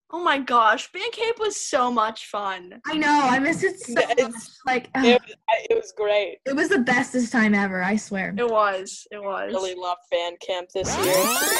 Oh my gosh, band camp was so much fun. I know, I miss it so much. Like, It was great. it was the bestest time ever, I swear. It was. Really loved band camp this year.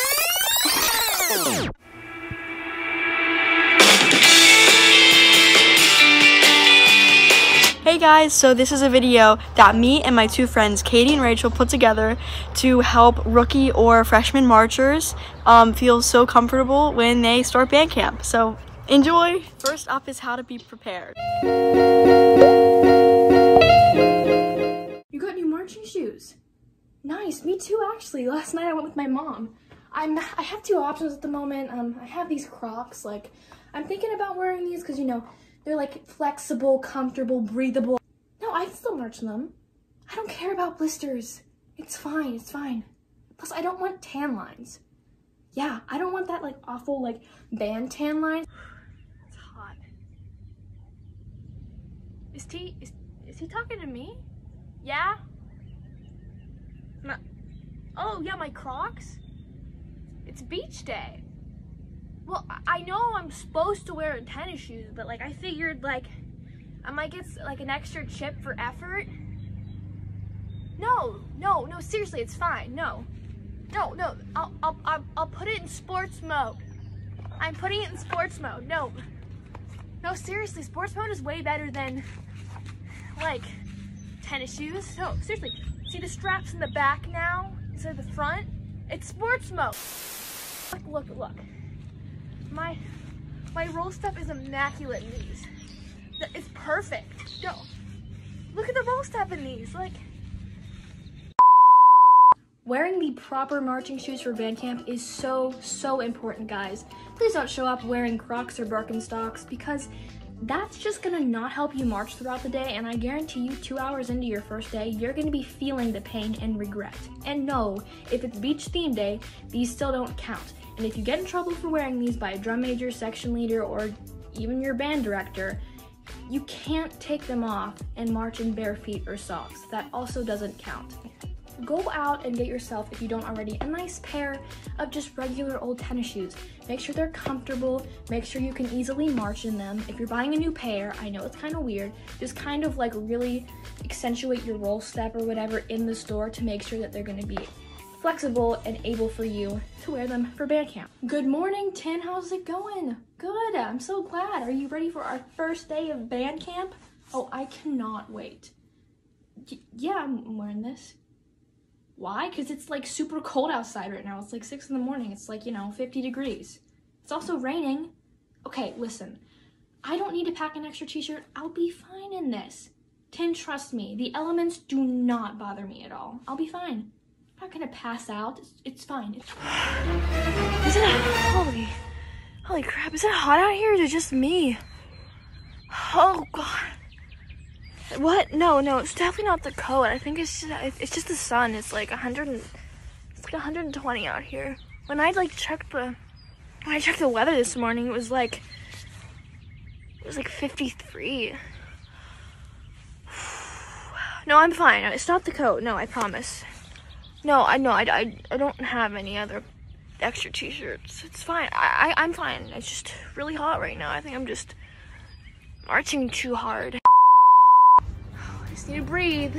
Hey guys, so this is a video that me and my two friends, Katie and Rachel, put together to help rookie or freshman marchers feel so comfortable when they start band camp. So enjoy! First up is how to be prepared. You got new marching shoes. Nice, me too actually. Last night I went with my mom. I have two options at the moment. I have these Crocs. Like, I'm thinking about wearing these because, you know, they're like flexible, comfortable, breathable. No, I can still march in them. I don't care about blisters. It's fine, it's fine. Plus, I don't want tan lines. Yeah, I don't want that like awful like band tan line. It's hot. Is he talking to me? Yeah? Oh yeah, my Crocs? It's beach day. Well, I know I'm supposed to wear tennis shoes, but like I figured like I might get like an extra chip for effort. No, seriously, it's fine. No, I'll put it in sports mode. I'm putting it in sports mode. No, seriously, sports mode is way better than like tennis shoes. No, seriously, see the straps in the back now instead of the front? It's sports mode. Look. My roll step is immaculate in these. It's perfect. No, look at the roll step in these. Like, wearing the proper marching shoes for band camp is so important, guys. Please don't show up wearing Crocs or Birkenstocks because that's just gonna not help you march throughout the day, and I guarantee you 2 hours into your first day, you're gonna be feeling the pain and regret. And no, if it's beach theme day, these still don't count. And if you get in trouble for wearing these by a drum major, section leader, or even your band director, you can't take them off and march in bare feet or socks. That also doesn't count. Go out and get yourself, if you don't already, a nice pair of just regular old tennis shoes. Make sure they're comfortable, make sure you can easily march in them. If you're buying a new pair, I know it's kind of weird, just kind of like really accentuate your roll step or whatever in the store to make sure that they're gonna be flexible and able for you to wear them for band camp. Good morning, Tin, how's it going? Good, I'm so glad. Are you ready for our first day of band camp? Oh, I cannot wait. Yeah, I'm wearing this. Why? Because it's like super cold outside right now. It's like 6 in the morning. It's like, you know, 50 degrees. It's also raining. Okay, listen. I don't need to pack an extra t-shirt. I'll be fine in this. Tin, trust me. The elements do not bother me at all. I'll be fine. I'm not gonna pass out. It's fine. Is it holy crap, is it hot out here or is it just me? Oh god. What? No, it's definitely not the coat. I think it's just the sun. It's like 120 out here. When I checked the weather this morning, it was like 53. No, I'm fine. It's not the coat. No, I promise. No, I don't have any other extra t-shirts. It's fine. I'm fine. It's just really hot right now. I think I'm just marching too hard. I just need to breathe.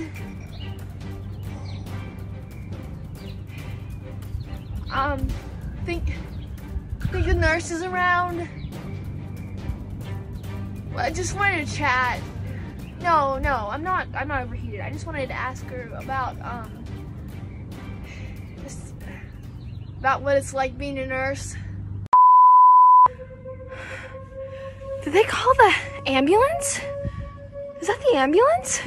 Think the nurse is around. I just wanted to chat. No, I'm not overheated. I just wanted to ask her about about what it's like being a nurse. Did they call the ambulance? Is that the ambulance?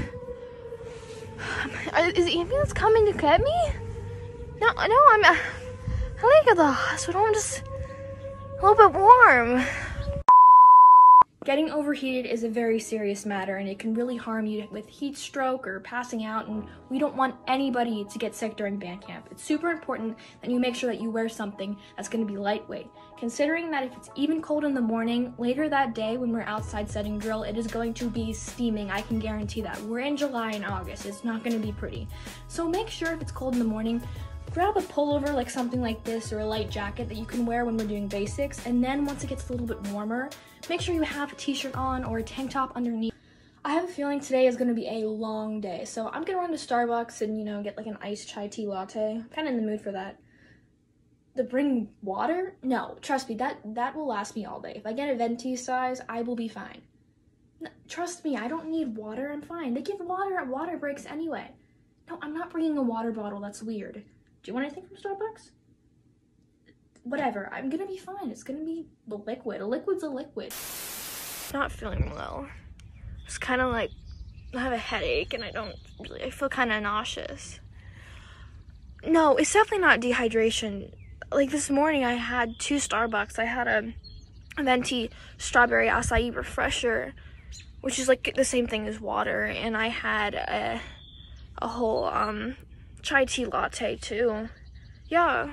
Is the ambulance coming to get me? No, I like at the hospital. I'm just a little bit warm. Getting overheated is a very serious matter and it can really harm you with heat stroke or passing out, and we don't want anybody to get sick during band camp. It's super important that you make sure that you wear something that's going to be lightweight. Considering that if it's even cold in the morning, later that day when we're outside setting drill, it is going to be steaming. I can guarantee that. We're in July and August. It's not going to be pretty. So make sure if it's cold in the morning, grab a pullover like something like this or a light jacket that you can wear when we're doing basics, and then once it gets a little bit warmer, make sure you have a t-shirt on or a tank top underneath. I have a feeling today is going to be a long day, so I'm going to run to Starbucks and, you know, get like an iced chai tea latte. I'm kind of in the mood for that. To bring water? No, trust me, that will last me all day. If I get a venti size, I will be fine. Trust me, I don't need water, I'm fine. They give water at water breaks anyway. No, I'm not bringing a water bottle, that's weird. Do you want anything from Starbucks? Whatever, I'm gonna be fine. It's gonna be the liquid. A liquid's a liquid. Not feeling well. It's kind of like, I have a headache and I feel kind of nauseous. No, it's definitely not dehydration. Like this morning I had 2 Starbucks. I had a venti strawberry acai refresher, which is like the same thing as water, and I had a whole chai tea latte too. Yeah,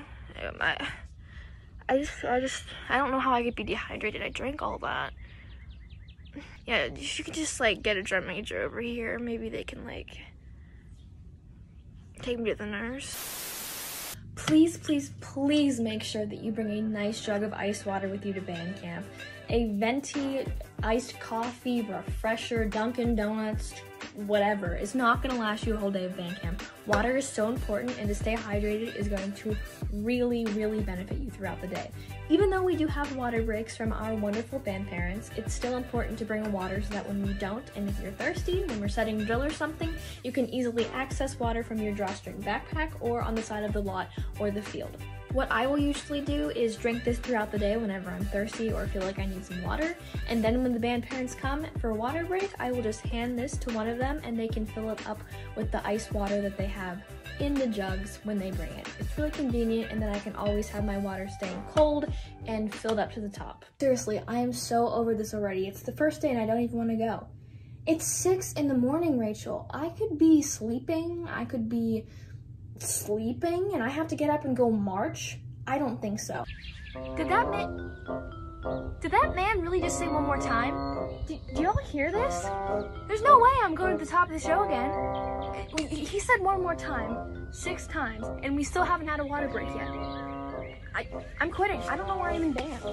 I don't know how I could be dehydrated. I drank all that. Yeah, you could just like get a drum major over here. Maybe they can like take me to the nurse. Please, please, please make sure that you bring a nice jug of ice water with you to band camp. A venti iced coffee, refresher, Dunkin' Donuts, whatever. It's not gonna last you a whole day of band camp. Water is so important, and to stay hydrated is going to really, really benefit you throughout the day. Even though we do have water breaks from our wonderful band parents, it's still important to bring water so that when we don't, and if you're thirsty, when we're setting drill or something, you can easily access water from your drawstring backpack or on the side of the lot or the field. What I will usually do is drink this throughout the day whenever I'm thirsty or feel like I need some water, and then when the band parents come for a water break, I will just hand this to one of them and they can fill it up with the ice water that they have in the jugs when they bring it. It's really convenient, and then I can always have my water staying cold and filled up to the top. Seriously, I am so over this already. It's the first day and I don't even want to go. It's 6 in the morning, Rachel. I could be sleeping, I could be sleeping, and I have to get up and go march? I don't think so. Did that man really just say one more time? Do y'all hear this? There's no way I'm going to the top of the show again. He said one more time, 6 times, and we still haven't had a water break yet. I'm quitting. I don't know where I'm in band.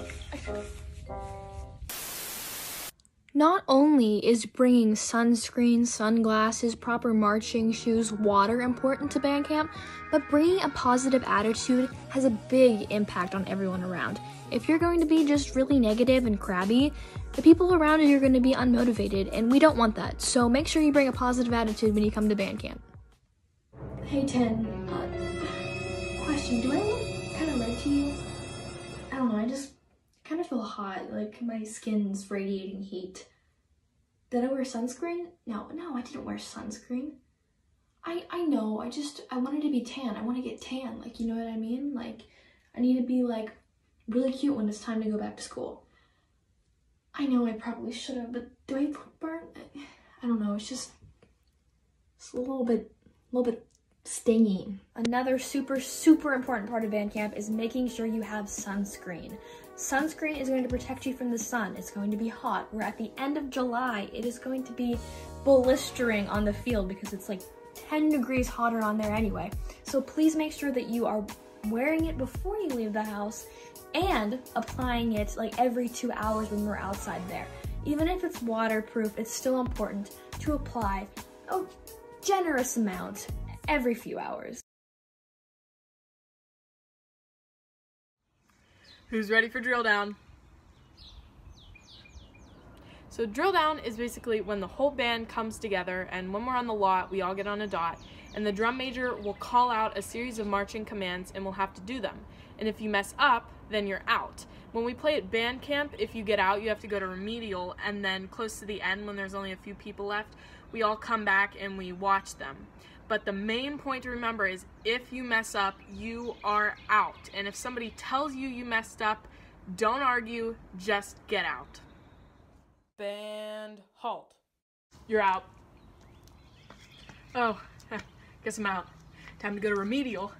Not only is bringing sunscreen, sunglasses, proper marching shoes, water important to band camp, but bringing a positive attitude has a big impact on everyone around. If you're going to be just really negative and crabby, the people around you are going to be unmotivated, and we don't want that. So make sure you bring a positive attitude when you come to band camp. Hey, Ten, question, do I look kind of red to you? I don't know, I just kind of feel hot, like my skin's radiating heat. Did I wear sunscreen? No, I didn't wear sunscreen. I know, I wanted to be tan. I want to get tan, like, you know what I mean? Like, I need to be like really cute when it's time to go back to school. I know I probably should have, but do I look burnt? I don't know, it's a little bit stingy. Another super, super important part of band camp is making sure you have sunscreen. Sunscreen is going to protect you from the sun. It's going to be hot. We're at the end of July. It is going to be blistering on the field because it's like 10 degrees hotter on there anyway. So please make sure that you are wearing it before you leave the house and applying it like every 2 hours when we're outside there. Even if it's waterproof, it's still important to apply a generous amount every few hours. Who's ready for drill down? So drill down is basically when the whole band comes together, and when we're on the lot, we all get on a dot, and the drum major will call out a series of marching commands, and we'll have to do them. And if you mess up, then you're out. When we play at band camp, if you get out, you have to go to remedial, and then close to the end, when there's only a few people left, we all come back and we watch them. But the main point to remember is if you mess up, you are out. And if somebody tells you you messed up, don't argue, just get out. Band halt. You're out. Oh, guess I'm out. Time to go to remedial.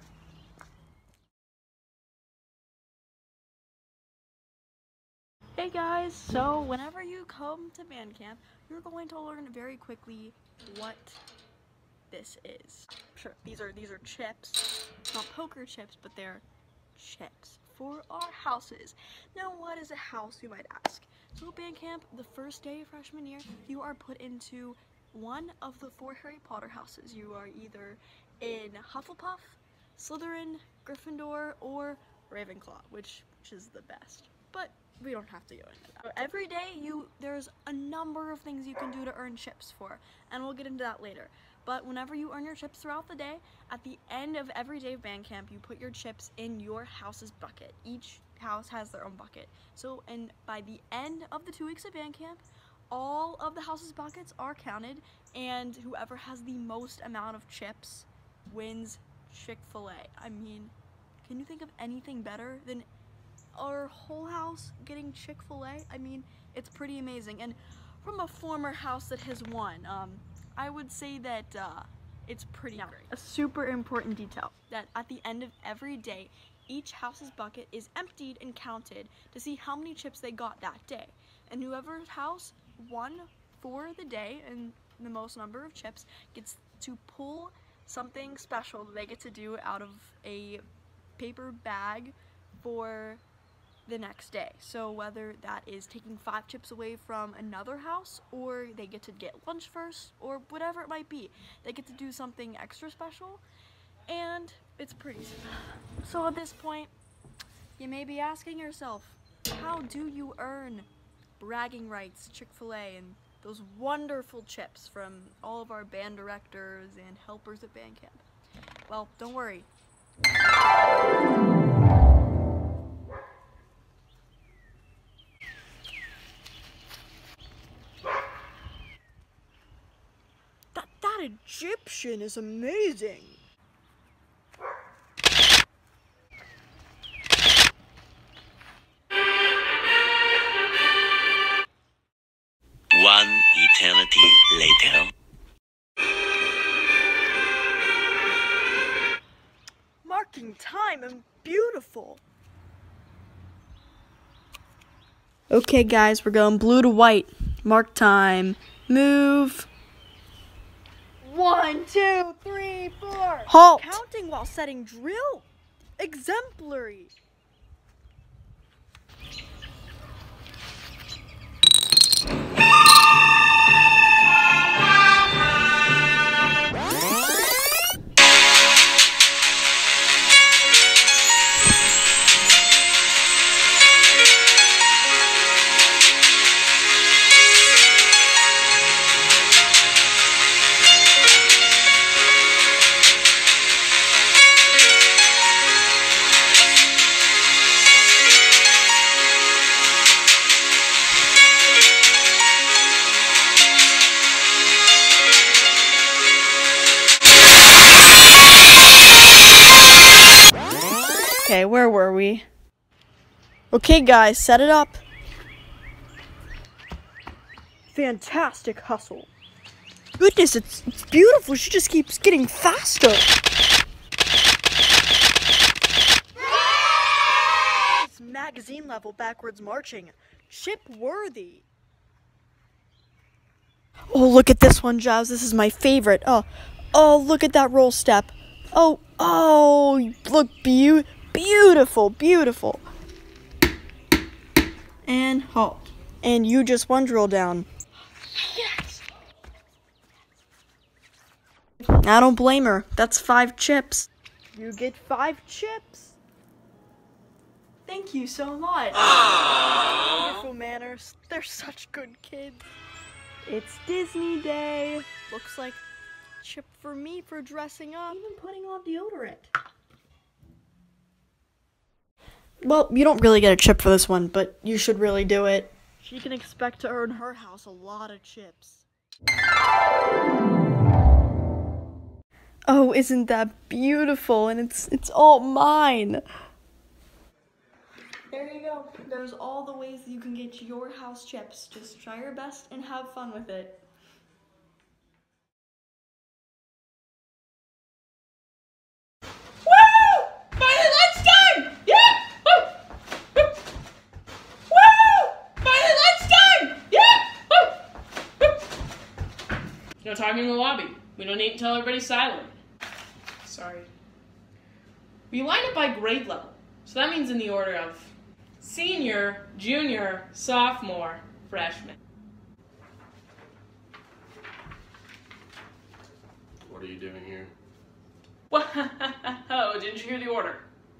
Hey guys, so whenever you come to band camp, you're going to learn very quickly what this is. Sure, these are chips. Not poker chips, but they're chips for our houses. Now, what is a house, you might ask? So band camp, the first day of freshman year, you are put into one of the 4 Harry Potter houses. You are either in Hufflepuff, Slytherin, Gryffindor, or Ravenclaw, which is the best. But we don't have to go into that. So every day, there's a number of things you can do to earn chips for, and we'll get into that later. But whenever you earn your chips throughout the day, at the end of every day of band camp, you put your chips in your house's bucket. Each house has their own bucket. So, and by the end of the 2 weeks of band camp, all of the house's buckets are counted, and whoever has the most amount of chips wins Chick-fil-A. I mean, can you think of anything better than our whole house getting Chick-fil-A? I mean, it's pretty amazing. And from a former house that has won, I would say that it's pretty great. A super important detail, that at the end of every day, each house's bucket is emptied and counted to see how many chips they got that day. And whoever's house won for the day and the most number of chips gets to pull something special that they get to do out of a paper bag for the next day. So whether that is taking 5 chips away from another house, or they get to get lunch first, or whatever it might be, they get to do something extra special, and it's pretty simple. So at this point, you may be asking yourself, how do you earn bragging rights, Chick-fil-A, and those wonderful chips from all of our band directors and helpers at band camp? Well, don't worry. That Egyptian is amazing. One eternity later. Marking time and beautiful. Okay guys, we're going blue to white. Mark time. Move. 1, 2, 3, 4. Halt. Counting while setting drill. Exemplary. Okay, where were we? Okay guys, set it up. Fantastic hustle. Goodness, it's beautiful. She just keeps getting faster. It's magazine level backwards marching. Chip worthy. Oh, look at this one, Jazz. This is my favorite. Oh, look at that roll step. Oh, look, beautiful, beautiful. And halt. And you just one drill down. Yes! I don't blame her. That's 5 chips. You get 5 chips. Thank you so much. Wonderful manners. They're such good kids. It's Disney Day. Looks like chip for me for dressing up. Even putting on deodorant. Well, you don't really get a chip for this one, but you should really do it. She can expect to earn her house a lot of chips. Oh, isn't that beautiful? And it's all mine. There you go. There's all the ways that you can get your house chips. Just try your best and have fun with it. No talking in the lobby. We don't need to tell everybody silent. Sorry. We line up by grade level. So that means in the order of senior, junior, sophomore, freshman. What are you doing here? Whoa, didn't you hear the order?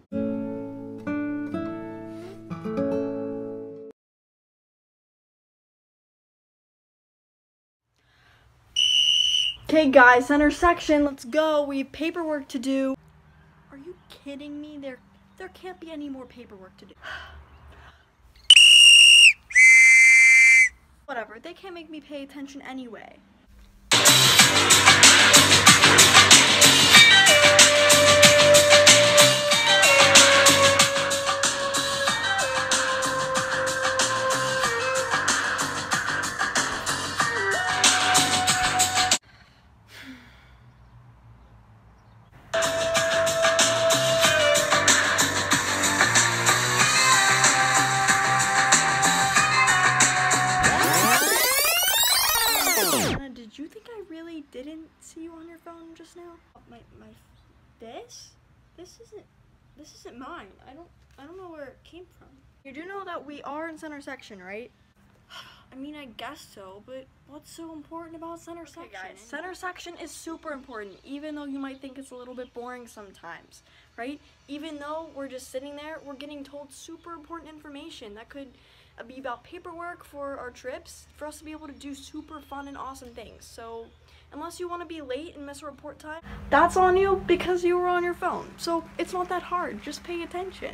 Okay guys, center section, let's go. We have paperwork to do. Are you kidding me? There can't be any more paperwork to do. Whatever, they can't make me pay attention anyway. Did you think I really didn't see you on your phone just now? This isn't mine. I don't know where it came from. You do know that we are in center section, right? I mean, I guess so, but what's so important about center section? Guys, center section is super important, even though you might think it's a little bit boring sometimes, right? Even though we're just sitting there, we're getting told super important information that could be about paperwork for our trips, for us to be able to do super fun and awesome things. So unless you want to be late and miss a report time, that's on you because you were on your phone. So it's not that hard, just pay attention.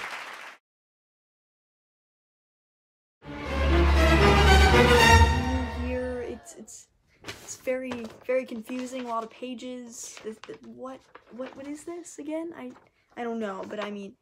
Here, it's very confusing, a lot of pages. What is this again? I don't know, but I mean,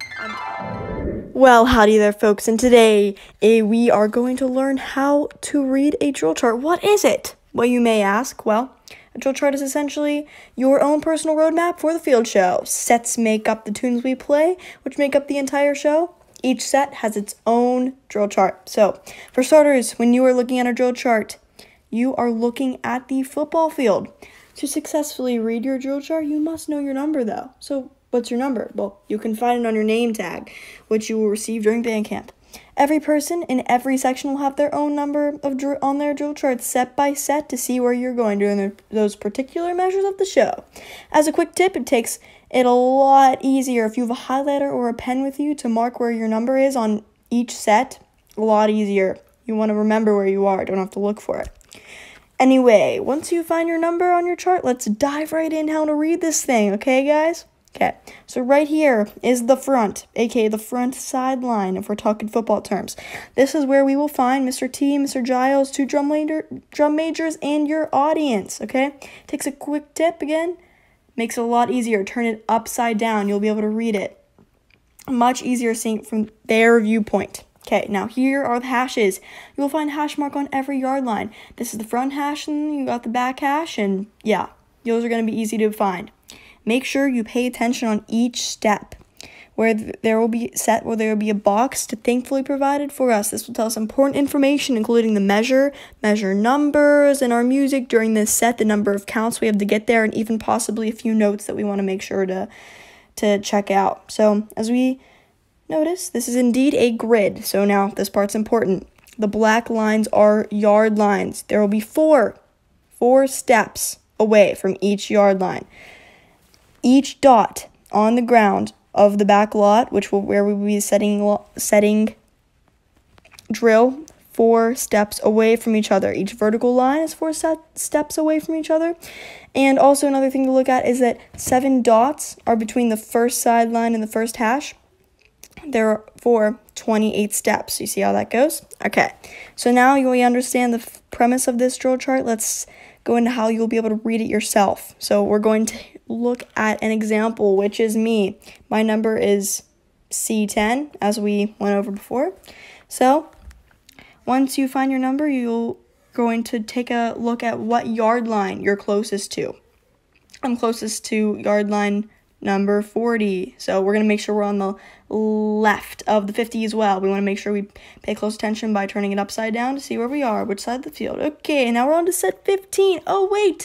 well, howdy there folks, and today we are going to learn how to read a drill chart. What is it? Well, you may ask. Well, a drill chart is essentially your own personal roadmap for the field show. Sets make up the tunes we play, which make up the entire show. Each set has its own drill chart. So, for starters, when you are looking at a drill chart, you are looking at the football field. To successfully read your drill chart, you must know your number though. So, what's your number? Well, you can find it on your name tag, which you will receive during band camp. Every person in every section will have their own number on their drill chart set by set to see where you're going during those particular measures of the show. As a quick tip, it takes it a lot easier if you have a highlighter or a pen with you to mark where your number is on each set. A lot easier. You want to remember where you are, don't have to look for it. Anyway, once you find your number on your chart, let's dive right in how to read this thing, okay guys? Okay, so right here is the front, aka the front sideline if we're talking football terms. This is where we will find Mr. T, Mr. Giles, two drum majors, and your audience, okay? Takes a quick tip again, makes it a lot easier. Turn it upside down, you'll be able to read it. Much easier seeing it from their viewpoint. Okay, now here are the hashes. You will find hash mark on every yard line. This is the front hash, and you got the back hash, and yeah, those are going to be easy to find. Make sure you pay attention on each step where there will be a box to thankfully provided for us. This will tell us important information, including the measure numbers, and our music during this set, the number of counts we have to get there, and even possibly a few notes that we want to make sure to check out. So as we notice, this is indeed a grid. So now this part's important. The black lines are yard lines. There will be four steps away from each yard line. Each dot on the ground of the back lot, where we will be setting drill 4 steps away from each other. Each vertical line is 4 steps away from each other. And also another thing to look at is that 7 dots are between the first sideline and the first hash. Therefore, 28 steps. You see how that goes? Okay, so now you understand the premise of this drill chart. Let's go into how you'll be able to read it yourself. So we're going to look at an example, which is me. My number is C10, as we went over before. So once you find your number, you're going to take a look at what yard line you're closest to. I'm closest to yard line number 40. So we're going to make sure we're on the left of the 50 as well. We want to make sure we pay close attention by turning it upside down to see where we are, which side of the field. Okay, now we're on to set 15. Oh, wait.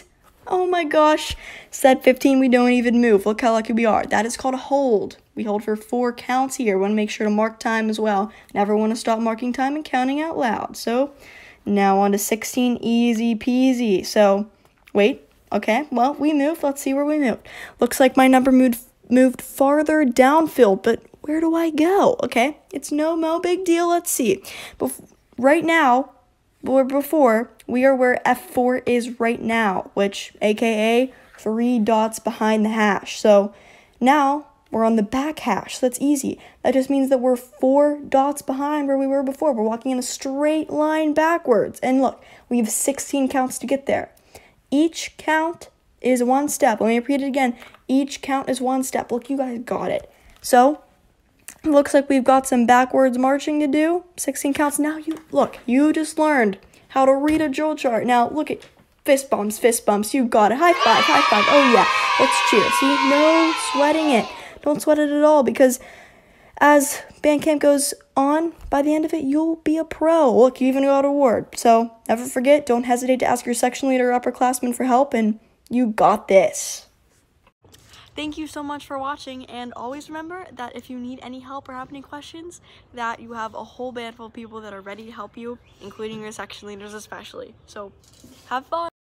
Oh my gosh. Set 15, we don't even move. Look how lucky we are. That is called a hold. We hold for 4 counts here. Want to make sure to mark time as well. Never want to stop marking time and counting out loud. So now on to 16, easy peasy. So wait, okay, well, we moved. Let's see where we moved. Looks like my number moved farther downfield, but where do I go? Okay, it's no big deal. Let's see. Right now, or before, we are where F4 is right now, which aka 3 dots behind the hash. So now we're on the back hash, so that's easy. That just means that we're 4 dots behind where we were before. We're walking in a straight line backwards. And look, we have 16 counts to get there. Each count is 1 step. Let me repeat it again. Each count is 1 step. Look, you guys got it. So it looks like we've got some backwards marching to do. 16 counts. Now you just learned how to read a drill chart. Now look at fist bumps. You got it. High five. Oh yeah, let's cheer. See, no sweating it. Don't sweat it at all, because as band camp goes on, by the end of it, you'll be a pro. Look, you even got an award. So never forget, don't hesitate to ask your section leader or upperclassmen for help, and you got this. Thank you so much for watching, and always remember that if you need any help or have any questions, that you have a whole band full of people that are ready to help you, including your section leaders especially. So have fun.